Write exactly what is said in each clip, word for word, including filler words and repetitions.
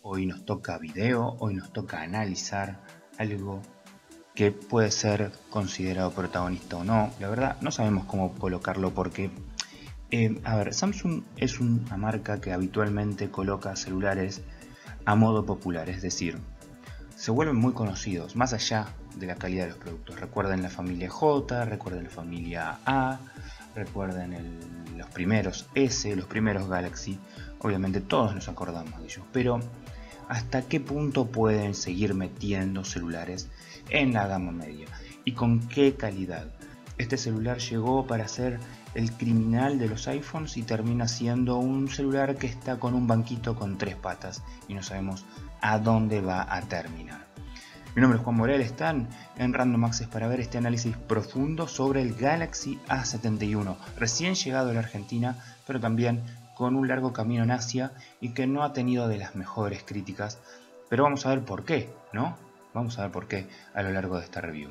hoy nos toca video, hoy nos toca analizar algo que puede ser considerado protagonista o no. La verdad no sabemos cómo colocarlo porque, eh, a ver, Samsung es una marca que habitualmente coloca celulares a modo popular, es decir, se vuelven muy conocidos más allá de la calidad de los productos. Recuerden la familia J, recuerden la familia A, recuerden el, los primeros S, los primeros Galaxy. Obviamente todos nos acordamos de ellos, pero ¿hasta qué punto pueden seguir metiendo celulares en la gama media? ¿Y con qué calidad? Este celular llegó para ser el criminal de los iPhones y termina siendo un celular que está con un banquito con tres patas y no sabemos a dónde va a terminar. Mi nombre es Juan Morel, están en Random Access para ver este análisis profundo sobre el Galaxy A setenta y uno, recién llegado a la Argentina, pero también con un largo camino en Asia y que no ha tenido de las mejores críticas, pero vamos a ver por qué, ¿no? Vamos a ver por qué a lo largo de esta review.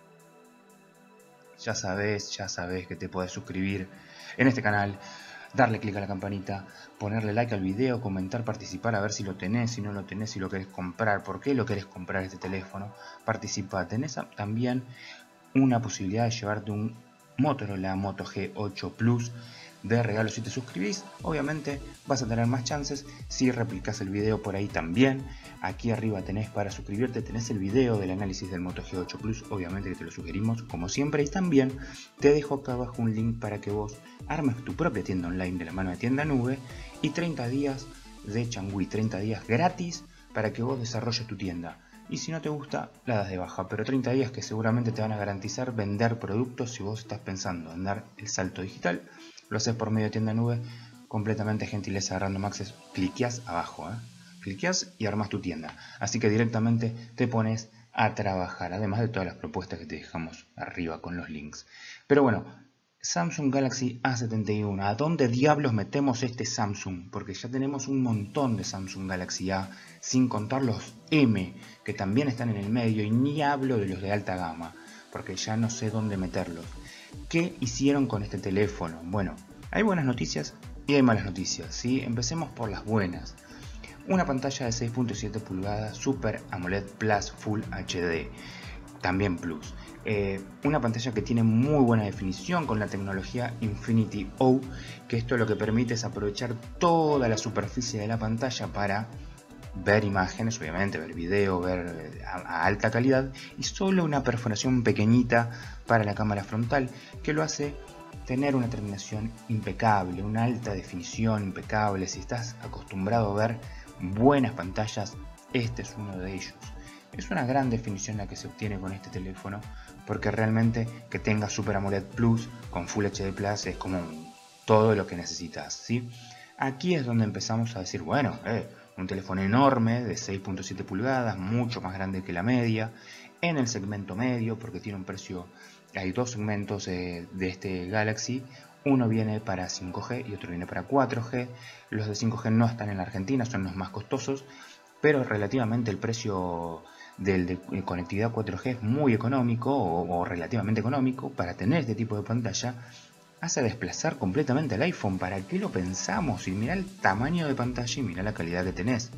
Ya sabes, ya sabes que te podés suscribir en este canal, darle clic a la campanita, ponerle like al video, comentar, participar, a ver si lo tenés, si no lo tenés, si lo querés comprar, por qué lo querés comprar este teléfono. Participa, tenés también una posibilidad de llevarte un Motorola Moto G ocho Plus de regalo si te suscribís. Obviamente vas a tener más chances si replicas el video por ahí también. Aquí arriba tenés para suscribirte, tenés el video del análisis del Moto G ocho Plus, obviamente que te lo sugerimos como siempre, y también te dejo acá abajo un link para que vos armes tu propia tienda online de la mano de Tienda Nube y treinta días de changüí, treinta días gratis para que vos desarrolles tu tienda. Y si no te gusta, la das de baja, pero treinta días que seguramente te van a garantizar vender productos si vos estás pensando en dar el salto digital. Lo haces por medio de Tienda Nube, completamente gentileza de Random Access. Cliqueás abajo, ¿eh? Cliqueás y armas tu tienda. Así que directamente te pones a trabajar, además de todas las propuestas que te dejamos arriba con los links. Pero bueno, Samsung Galaxy A setenta y uno. ¿A dónde diablos metemos este Samsung? Porque ya tenemos un montón de Samsung Galaxy A, sin contar los M, que también están en el medio, y ni hablo de los de alta gama, porque ya no sé dónde meterlos. ¿Qué hicieron con este teléfono? Bueno, hay buenas noticias y hay malas noticias, ¿sí? Empecemos por las buenas. Una pantalla de seis punto siete pulgadas Super AMOLED Plus Full H D, también Plus. Eh, una pantalla que tiene muy buena definición con la tecnología Infinity O, que esto lo que permite es aprovechar toda la superficie de la pantalla para ver imágenes, obviamente, ver video, ver a, a alta calidad, y solo una perforación pequeñita para la cámara frontal que lo hace tener una terminación impecable, una alta definición impecable. Si estás acostumbrado a ver buenas pantallas, este es uno de ellos. Es una gran definición la que se obtiene con este teléfono, porque realmente que tenga Super AMOLED Plus con Full H D Plus es como todo lo que necesitas, ¿sí? Aquí es donde empezamos a decir, bueno, eh, un teléfono enorme de seis punto siete pulgadas, mucho más grande que la media, en el segmento medio, porque tiene un precio, hay dos segmentos eh, de este Galaxy. Uno viene para cinco G y otro viene para cuatro G. Los de cinco G no están en la Argentina, son los más costosos, pero relativamente el precio del de conectividad cuatro G es muy económico, o, o relativamente económico para tener este tipo de pantalla. Hace desplazar completamente al iPhone. ¿Para qué lo pensamos? Y mira el tamaño de pantalla y mira la calidad que tenés.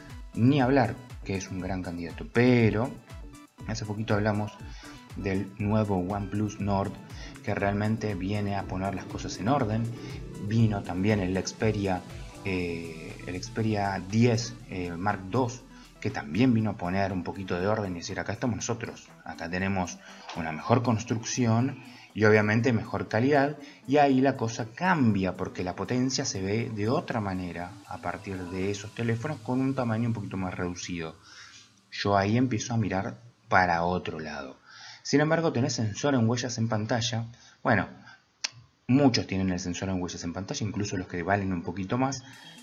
Ni hablar que es un gran candidato. Pero hace poquito hablamos del nuevo OnePlus Nord, que realmente viene a poner las cosas en orden. Vino también el Xperia, eh, el Xperia diez eh, Mark dos, que también vino a poner un poquito de orden y decir, acá estamos nosotros, acá tenemos una mejor construcción y obviamente mejor calidad, y ahí la cosa cambia porque la potencia se ve de otra manera a partir de esos teléfonos con un tamaño un poquito más reducido. Yo ahí empiezo a mirar para otro lado. Sin embargo, tenés sensor en huellas en pantalla. Bueno, muchos tienen el sensor en huellas en pantalla, incluso los que valen un poquito más.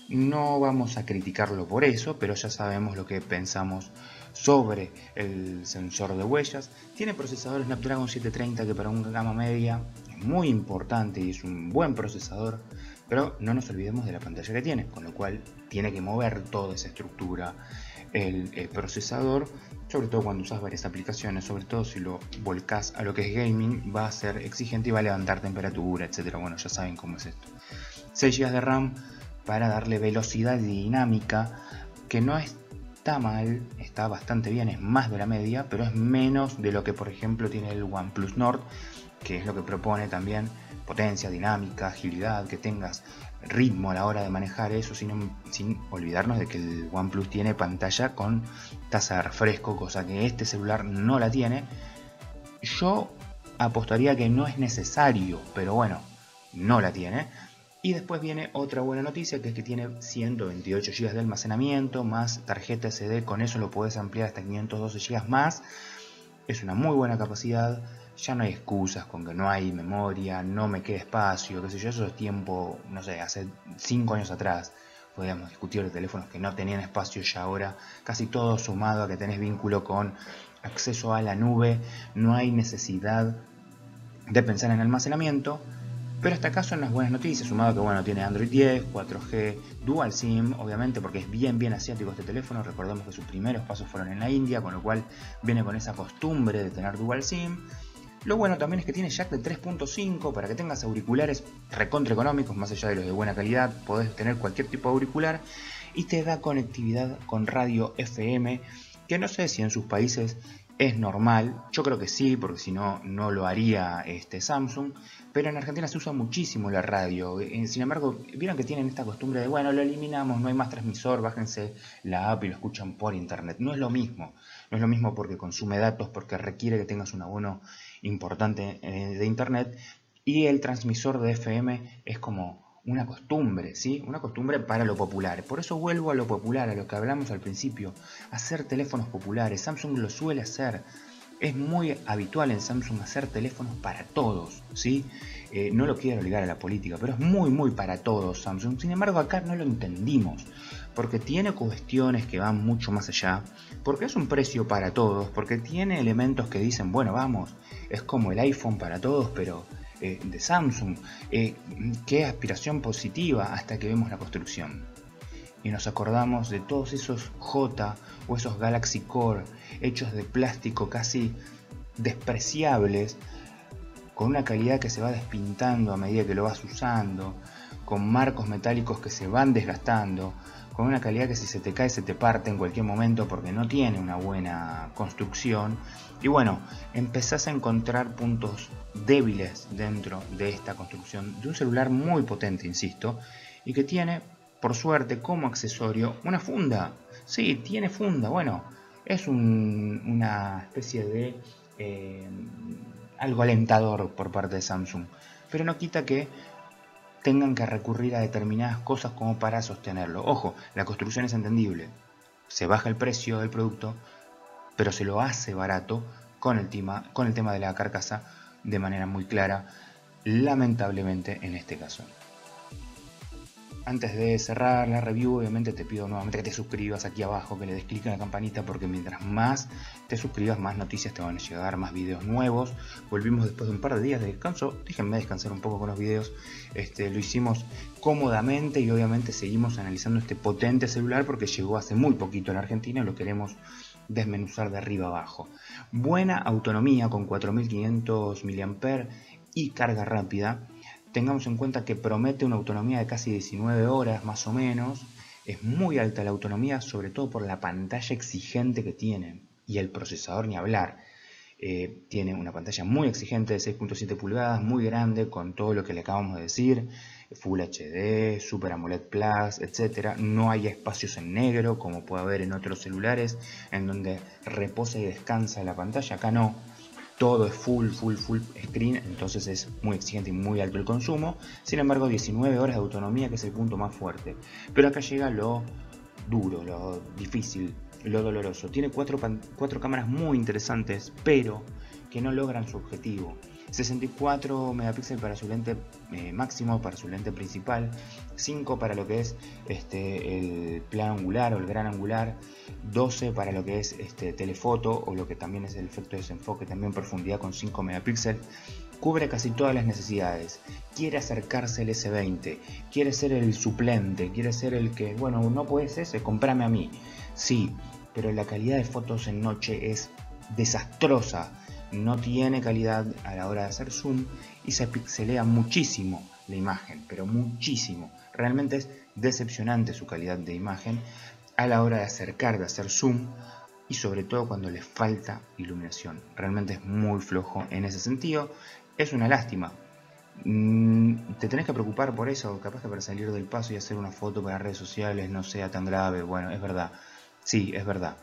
No vamos a criticarlo por eso, pero ya sabemos lo que pensamos sobre el sensor de huellas. Tiene procesador Snapdragon setecientos treinta, que para una gama media es muy importante y es un buen procesador, pero no nos olvidemos de la pantalla que tiene, con lo cual tiene que mover toda esa estructura el, el procesador, sobre todo cuando usas varias aplicaciones, sobre todo si lo volcás a lo que es gaming, va a ser exigente y va a levantar temperatura, etcétera. Bueno, ya saben cómo es esto. seis gigas de RAM para darle velocidad dinámica, que no es está mal, está bastante bien, es más de la media, pero es menos de lo que por ejemplo tiene el OnePlus Nord, que es lo que propone también potencia, dinámica, agilidad, que tengas ritmo a la hora de manejar eso, sin, sin olvidarnos de que el OnePlus tiene pantalla con tasa de refresco, cosa que este celular no la tiene. Yo apostaría que no es necesario, pero bueno, no la tiene. Y después viene otra buena noticia, que es que tiene ciento veintiocho gigas de almacenamiento más tarjeta ese de, con eso lo puedes ampliar hasta quinientos doce gigas más. Es una muy buena capacidad, ya no hay excusas con que no hay memoria, no me queda espacio, qué sé yo, eso es tiempo, no sé, hace cinco años atrás podíamos discutir de teléfonos que no tenían espacio, y ahora casi todo sumado a que tenés vínculo con acceso a la nube, no hay necesidad de pensar en almacenamiento. Pero hasta acá son las buenas noticias, sumado que bueno, tiene Android diez, cuatro G, Dual SIM, obviamente porque es bien bien asiático este teléfono. Recordemos que sus primeros pasos fueron en la India, con lo cual viene con esa costumbre de tener Dual SIM. Lo bueno también es que tiene jack de tres punto cinco para que tengas auriculares recontra económicos, más allá de los de buena calidad, podés tener cualquier tipo de auricular, y te da conectividad con radio F M, que no sé si en sus países es normal, yo creo que sí, porque si no, no lo haría este Samsung, pero en Argentina se usa muchísimo la radio. Sin embargo, vieron que tienen esta costumbre de, bueno, lo eliminamos, no hay más transmisor, bájense la app y lo escuchan por internet. No es lo mismo, no es lo mismo porque consume datos, porque requiere que tengas un abono importante de internet, y el transmisor de F M es como una costumbre, ¿sí? Una costumbre para lo popular. Por eso vuelvo a lo popular, a lo que hablamos al principio, hacer teléfonos populares. Samsung lo suele hacer. Es muy habitual en Samsung hacer teléfonos para todos, ¿sí? Eh, no lo quiero ligar a la política, pero es muy, muy para todos Samsung. Sin embargo, acá no lo entendimos, porque tiene cuestiones que van mucho más allá, porque es un precio para todos, porque tiene elementos que dicen, bueno, vamos, es como el iPhone para todos, pero eh, de Samsung. Eh, qué aspiración positiva hasta que vemos la construcción. Y nos acordamos de todos esos J o esos Galaxy Core hechos de plástico casi despreciables, con una calidad que se va despintando a medida que lo vas usando, con marcos metálicos que se van desgastando, con una calidad que si se te cae se te parte en cualquier momento porque no tiene una buena construcción. Y bueno, empezás a encontrar puntos débiles dentro de esta construcción de un celular muy potente, insisto, y que tiene, por suerte, como accesorio una funda. Sí, tiene funda. Bueno, es un, una especie de eh, algo alentador por parte de Samsung, pero no quita que tengan que recurrir a determinadas cosas como para sostenerlo. Ojo, la construcción es entendible, se baja el precio del producto, pero se lo hace barato con el tema, con el tema de la carcasa de manera muy clara, lamentablemente en este caso. Antes de cerrar la review, obviamente te pido nuevamente que te suscribas aquí abajo, que le des clic en la campanita, porque mientras más te suscribas, más noticias te van a llegar, más videos nuevos. Volvimos después de un par de días de descanso, déjenme descansar un poco con los videos. Este, lo hicimos cómodamente y obviamente seguimos analizando este potente celular porque llegó hace muy poquito en Argentina y lo queremos desmenuzar de arriba abajo. Buena autonomía con cuatro mil quinientos miliamperios hora y carga rápida. Tengamos en cuenta que promete una autonomía de casi diecinueve horas más o menos. Es muy alta la autonomía, sobre todo por la pantalla exigente que tiene y el procesador ni hablar. Eh, tiene una pantalla muy exigente de seis punto siete pulgadas, muy grande, con todo lo que le acabamos de decir, Full H D, Super AMOLED Plus, etcétera. No hay espacios en negro como puede haber en otros celulares en donde reposa y descansa la pantalla. Acá no. Todo es full, full, full screen, entonces es muy exigente y muy alto el consumo. Sin embargo, diecinueve horas de autonomía, que es el punto más fuerte. Pero acá llega lo duro, lo difícil, lo doloroso. Tiene cuatro, cuatro cámaras muy interesantes, pero que no logran su objetivo. sesenta y cuatro megapíxeles para su lente eh, máximo, para su lente principal, cinco para lo que es este, el plan angular o el gran angular, doce para lo que es este, telefoto o lo que también es el efecto de desenfoque, también profundidad con cinco megapíxeles. Cubre casi todas las necesidades. Quiere acercarse al ese veinte, quiere ser el suplente, quiere ser el que, bueno, no puedes ese, comprame a mí. Sí, pero la calidad de fotos en noche es desastrosa. No tiene calidad a la hora de hacer zoom y se pixelea muchísimo la imagen, pero muchísimo. Realmente es decepcionante su calidad de imagen a la hora de acercar, de hacer zoom, y sobre todo cuando le falta iluminación. Realmente es muy flojo en ese sentido. Es una lástima. Te tenés que preocupar por eso, capaz que para salir del paso y hacer una foto para redes sociales no sea tan grave. Bueno, es verdad, sí, es verdad,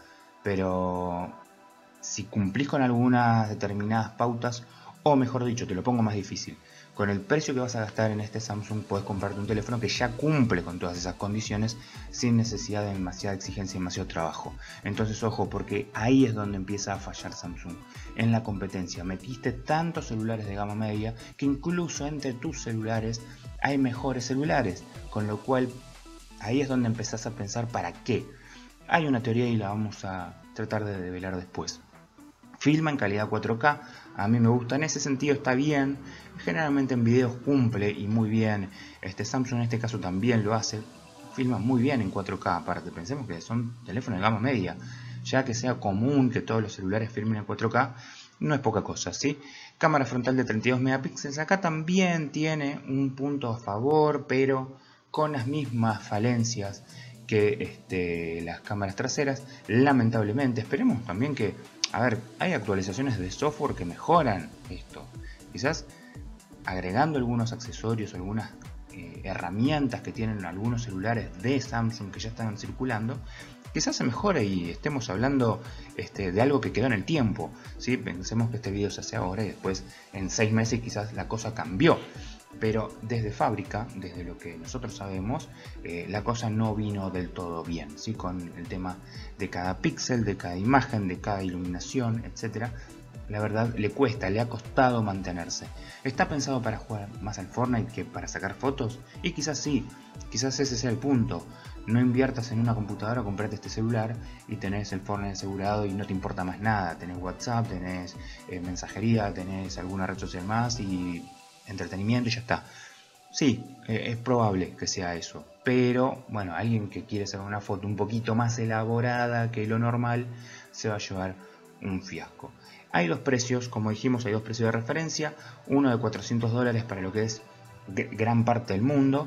pero si cumplís con algunas determinadas pautas, o mejor dicho, te lo pongo más difícil, con el precio que vas a gastar en este Samsung podés comprarte un teléfono que ya cumple con todas esas condiciones sin necesidad de demasiada exigencia y demasiado trabajo. Entonces ojo, porque ahí es donde empieza a fallar Samsung, en la competencia. Metiste tantos celulares de gama media que incluso entre tus celulares hay mejores celulares, con lo cual ahí es donde empezás a pensar para qué. Hay una teoría y la vamos a tratar de develar después. Filma en calidad cuatro K, a mí me gusta, en ese sentido está bien, generalmente en videos cumple y muy bien. Este Samsung en este caso también lo hace, filma muy bien en cuatro K, aparte pensemos que son teléfonos de gama media, ya que sea común que todos los celulares filmen en cuatro K, no es poca cosa, ¿sí? Cámara frontal de treinta y dos megapíxeles, acá también tiene un punto a favor, pero con las mismas falencias que este, las cámaras traseras, lamentablemente. Esperemos también que, a ver, hay actualizaciones de software que mejoran esto, quizás agregando algunos accesorios, algunas eh, herramientas que tienen algunos celulares de Samsung que ya están circulando, quizás se mejore y estemos hablando este, de algo que quedó en el tiempo, ¿sí? Pensemos que este video se hace ahora y después en seis meses quizás la cosa cambió. Pero desde fábrica, desde lo que nosotros sabemos, eh, la cosa no vino del todo bien, ¿sí? Con el tema de cada píxel, de cada imagen, de cada iluminación, etcétera. La verdad le cuesta, le ha costado mantenerse. ¿Está pensado para jugar más al Fortnite que para sacar fotos? Y quizás sí, quizás ese sea el punto. No inviertas en una computadora, comprate este celular y tenés el Fortnite asegurado y no te importa más nada. Tenés WhatsApp, tenés eh, mensajería, tenés alguna red social más y entretenimiento y ya está. Sí, eh, es probable que sea eso, pero bueno, alguien que quiere hacer una foto un poquito más elaborada que lo normal se va a llevar un fiasco. Hay dos precios, como dijimos, hay dos precios de referencia, uno de cuatrocientos dólares para lo que es gran parte del mundo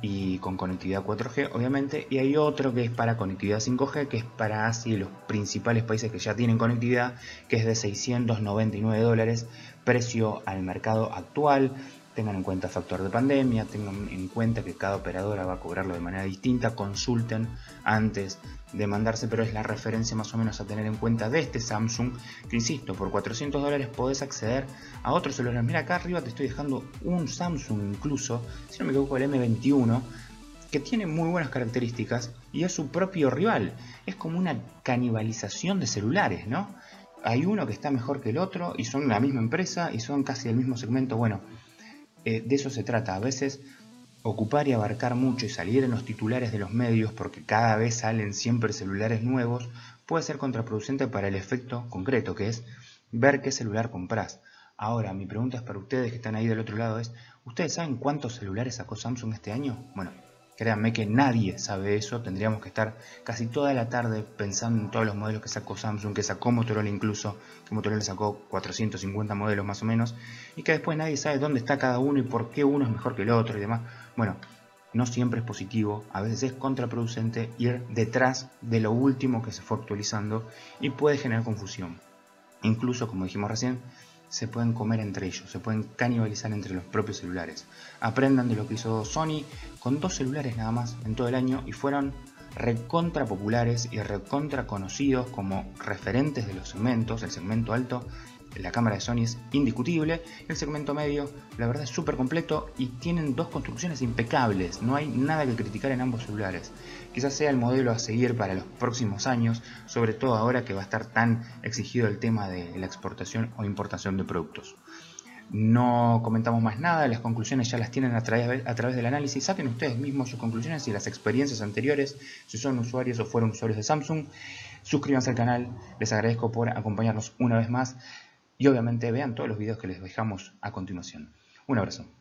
y con conectividad cuatro G obviamente, y hay otro que es para conectividad cinco G, que es para así los principales países que ya tienen conectividad, que es de seiscientos noventa y nueve dólares, precio al mercado actual. Tengan en cuenta factor de pandemia, tengan en cuenta que cada operadora va a cobrarlo de manera distinta, consulten antes de mandarse, pero es la referencia más o menos a tener en cuenta de este Samsung, que insisto, por cuatrocientos dólares podés acceder a otros celulares. Mira, acá arriba te estoy dejando un Samsung incluso, si no me equivoco el eme veintiuno, que tiene muy buenas características y es su propio rival. Es como una canibalización de celulares, ¿no? Hay uno que está mejor que el otro y son la misma empresa y son casi del mismo segmento. Bueno, Eh, de eso se trata, a veces ocupar y abarcar mucho y salir en los titulares de los medios porque cada vez salen siempre celulares nuevos puede ser contraproducente para el efecto concreto, que es ver qué celular compras. Ahora, mi pregunta es para ustedes que están ahí del otro lado, es ¿ustedes saben cuántos celulares sacó Samsung este año? Bueno, créanme que nadie sabe eso, tendríamos que estar casi toda la tarde pensando en todos los modelos que sacó Samsung, que sacó Motorola incluso, que Motorola sacó cuatrocientos cincuenta modelos más o menos, y que después nadie sabe dónde está cada uno y por qué uno es mejor que el otro y demás. Bueno, no siempre es positivo, a veces es contraproducente ir detrás de lo último que se fue actualizando y puede generar confusión. Incluso, como dijimos recién, se pueden comer entre ellos, se pueden canibalizar entre los propios celulares. Aprendan de lo que hizo Sony con dos celulares nada más en todo el año y fueron recontra populares y recontra conocidos como referentes de los segmentos. El segmento alto, la cámara de Sony es indiscutible, el segmento medio la verdad es súper completo y tienen dos construcciones impecables, no hay nada que criticar en ambos celulares. Quizás sea el modelo a seguir para los próximos años, sobre todo ahora que va a estar tan exigido el tema de la exportación o importación de productos. No comentamos más nada, las conclusiones ya las tienen a través, a través del análisis. Saquen ustedes mismos sus conclusiones y las experiencias anteriores, si son usuarios o fueron usuarios de Samsung. Suscríbanse al canal, les agradezco por acompañarnos una vez más y obviamente vean todos los videos que les dejamos a continuación. Un abrazo.